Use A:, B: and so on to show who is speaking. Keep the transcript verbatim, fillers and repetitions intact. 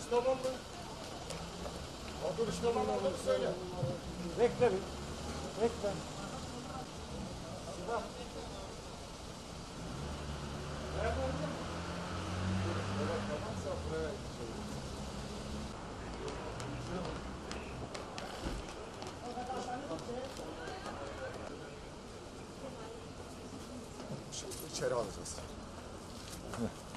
A: tamam mı? Oturuş tamam olduğunu söyle.
B: Bekle bir. Bekle.
A: Sinan. Ne yapalım? Evet, tamamsa buraya Şimdi içeri alacağız.